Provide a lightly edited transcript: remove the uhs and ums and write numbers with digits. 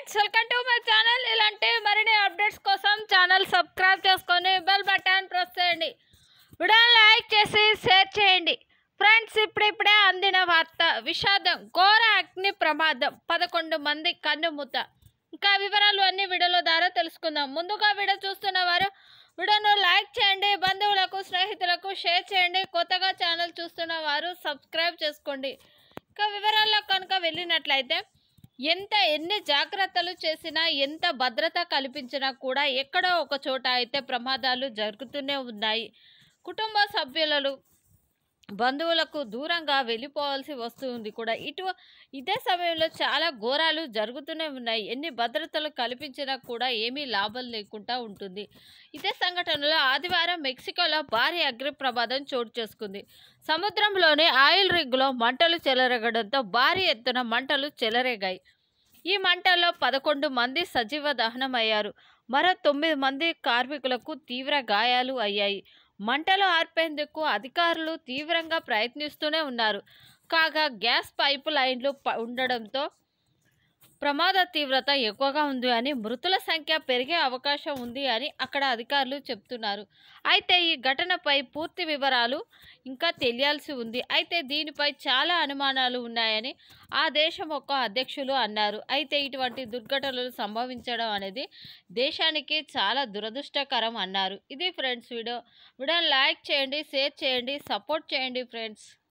Friends, welcome to my channel. ఇలాంటి మరిన్ని updates కోసం ఛానల్ సబ్స్క్రైబ్ చేసుకొని బెల్ బటన్ ప్రెస్ చేయండి. వీడియోని లైక్ చేసి షేర్ చేయండి. ఫ్రెండ్స్, ఇప్పుడే అందిన వార్త. విషాదం, ఘోర అగ్ని ప్రమాదం, 11 మంది కన్నుమూత. ఇంకా వివరాలు అన్ని వీడియోల ద్వారా తెలుసుకుందాం. ముందుగా వీడియో చూస్తున్న వారు వీడియోను లైక్ చేయండి, బంధువులకు స్నేహితులకు షేర్ చేయండి. కొత్తగా ఛానల్ చూస్తున్న వారు సబ్స్క్రైబ్ చేసుకోండి. ఇంకా వివరాల్లో కనుక వెళ్ళినట్లయితే, ఎన్ని జాగ్రత్తలు చేసినా, ఎంత భద్రత కల్పించినా కూడా ఎక్కడో ఒక చోట అయితే ప్రమాదాలు జరుగుతూనే ఉన్నాయి. కుటుంబ సభ్యులు, బంధువులకు దూరంగా వెళ్ళిపోవాల్సి వస్తుంది కూడా. ఇదే సమయంలో చాలా ఘోరాలు జరుగుతూనే ఉన్నాయి. ఎన్ని భద్రతలు కల్పించినా కూడా ఏమీ లాభం లేకుండా ఉంటుంది. ఇదే సంఘటనలో ఆదివారం మెక్సికోలో భారీ అగ్ని ప్రమాదం చోటు చేసుకుంది. సముద్రంలోని ఆయిల్ రిగ్లో మంటలు చెలరేగడంతో భారీ ఎత్తున మంటలు చెలరేగాయి. ఈ మంటల్లో 11 మంది సజీవ దహనమయ్యారు. మరో 9 మంది కార్మికులకు తీవ్ర గాయాలు అయ్యాయి. మంటలు ఆర్పేందుకు అధికారులు తీవ్రంగా ప్రయత్నిస్తూనే ఉన్నారు. కాగా గ్యాస్ పైపు లైన్లు ఉండడంతో ప్రమాద తీవ్రత ఎక్కువగా ఉంది అని, మృతుల సంఖ్య పెరిగే అవకాశం ఉంది అని అక్కడ అధికారులు చెప్తున్నారు. అయితే ఈ ఘటనపై పూర్తి వివరాలు ఇంకా తెలియాల్సి ఉంది. అయితే దీనిపై చాలా అనుమానాలు ఉన్నాయని ఆ దేశం అధ్యక్షులు అన్నారు. అయితే ఇటువంటి దుర్ఘటనలు సంభవించడం అనేది దేశానికి చాలా దురదృష్టకరం అన్నారు. ఇది ఫ్రెండ్స్ వీడియోని లైక్ చేయండి, షేర్ చేయండి, సపోర్ట్ చేయండి ఫ్రెండ్స్.